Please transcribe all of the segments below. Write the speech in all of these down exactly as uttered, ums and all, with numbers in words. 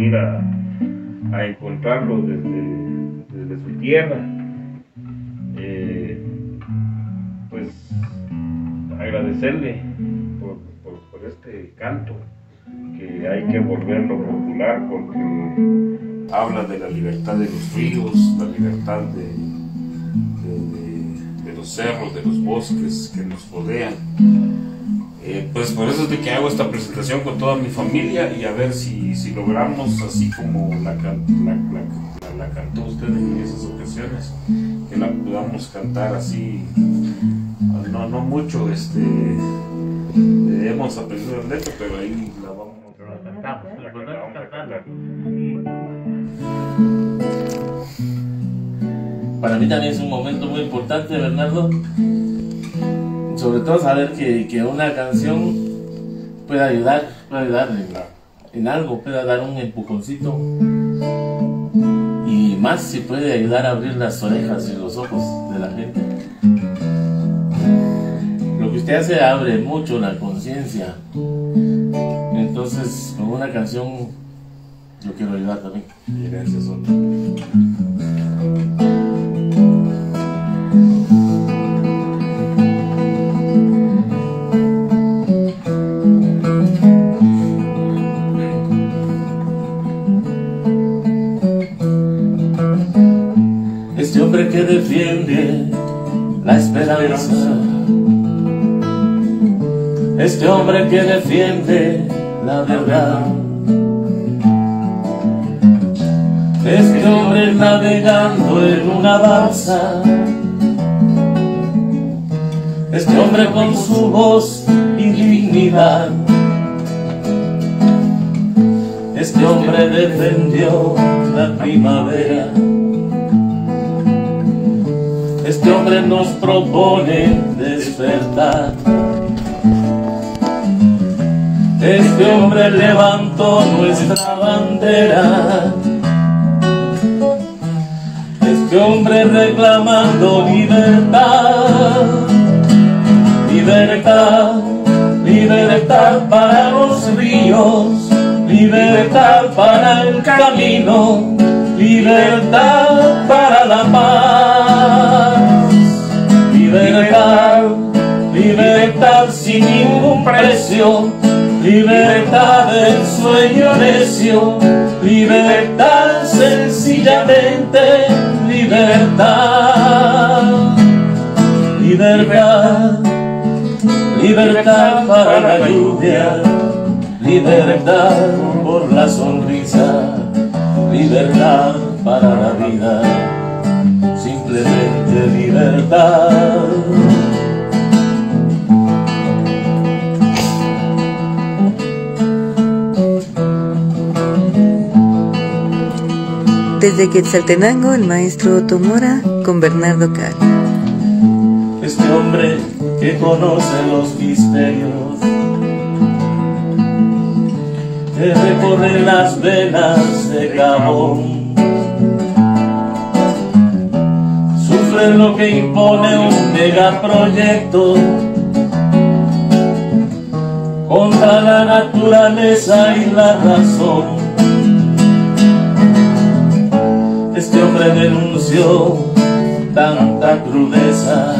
venir a, a encontrarlo desde, desde su tierra. Eh, pues agradecerle por, por, por este canto, que hay que volverlo popular porque habla de la libertad de los ríos, la libertad de, de, de, de los cerros, de los bosques que nos rodean. Eh, pues por eso es de que hago esta presentación con toda mi familia, y a ver si, si logramos, así como la, la, la, la, la cantó usted en esas ocasiones, que la podamos cantar así, no, no mucho, este, eh, hemos aprendido el letra, pero ahí la vamos a cantar. Para mí también es un momento muy importante, Bernardo, sobre todo saber que, que una canción puede ayudar, puede ayudar en, en algo, puede dar un empujoncito, y más si puede ayudar a abrir las orejas y los ojos de la gente. Lo que usted hace abre mucho la conciencia, entonces con una canción yo quiero ayudar también. Y gracias, otro. Este hombre que defiende la esperanza, este hombre que defiende la verdad, este hombre navegando en una balsa, este hombre con su voz y dignidad, este hombre defendió la primavera. Este hombre nos propone despertar. Este hombre levantó nuestra bandera. Este hombre reclamando libertad. Libertad, libertad para los ríos. Libertad para el camino. Libertad para la paz. Libertad, libertad sin ningún precio. Libertad del sueño necio. Libertad sencillamente. Libertad. Libertad. Libertad para la lluvia. Libertad por la sonrisa. Libertad para la vida, simplemente libertad. Desde Quetzaltenango, el maestro Otto Mora con Bernardo Cal. Este hombre que conoce los misterios, que recorre las venas de Gabón, sufre lo que impone un megaproyecto contra la naturaleza y la razón. Este hombre denunció tanta crudeza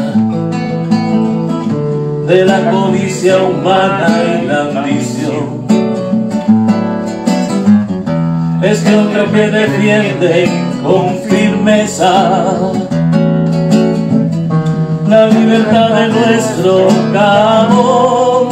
de la codicia humana y la ambición. Este hombre que defiende con firmeza la libertad de nuestro Gabón.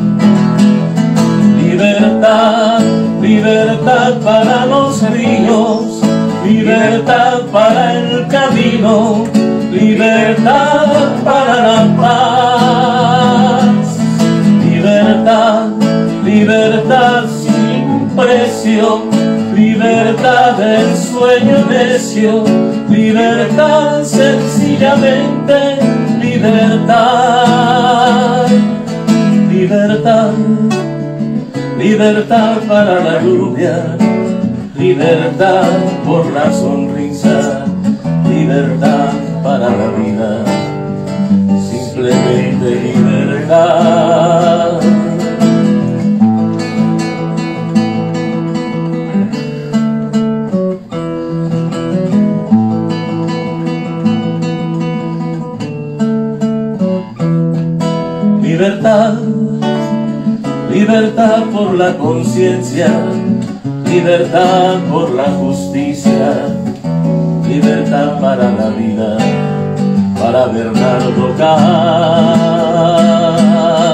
Libertad, libertad para los ríos, libertad para el camino, libertad para la paz. Libertad, libertad sin precio. Libertad del sueño necio, libertad sencillamente, libertad, libertad, libertad para la lluvia, libertad por la sonrisa, libertad para la vida, simplemente libertad. libertad, libertad por la conciencia, libertad por la justicia, libertad para la vida, para Bernardo Carr.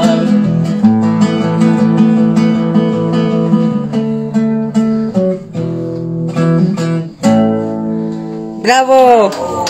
¡Bravo!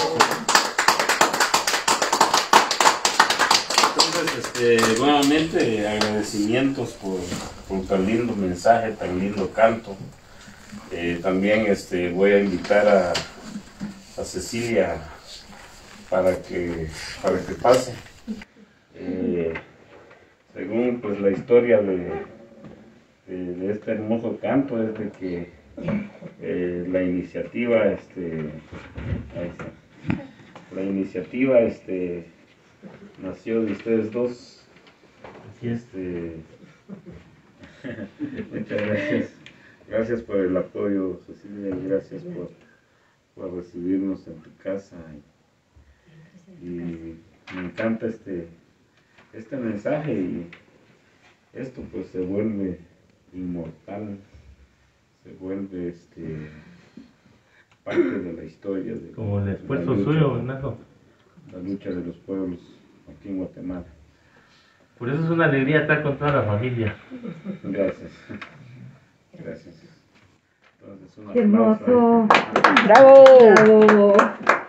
Entonces, este, nuevamente agradecimientos por, por tan lindo mensaje, tan lindo canto. Eh, también este, voy a invitar a, a Cecilia para que, para que pase. Eh, según pues, la historia de, de, de este hermoso canto es de que eh, la iniciativa, este, ahí está. La iniciativa este, nació de ustedes dos. Este, muchas gracias. Gracias por el apoyo, Cecilia, y gracias por, por recibirnos en tu casa. Y, y me encanta este, este mensaje, y esto pues se vuelve inmortal, se vuelve este, parte de la historia. De, Como el esfuerzo la lucha, suyo, Bernardo. La lucha de los pueblos aquí en Guatemala. Por eso es una alegría estar con toda la familia. Gracias. Gracias. Entonces, un ¡Qué aplauso. hermoso! ¡Bravo! ¡Bravo!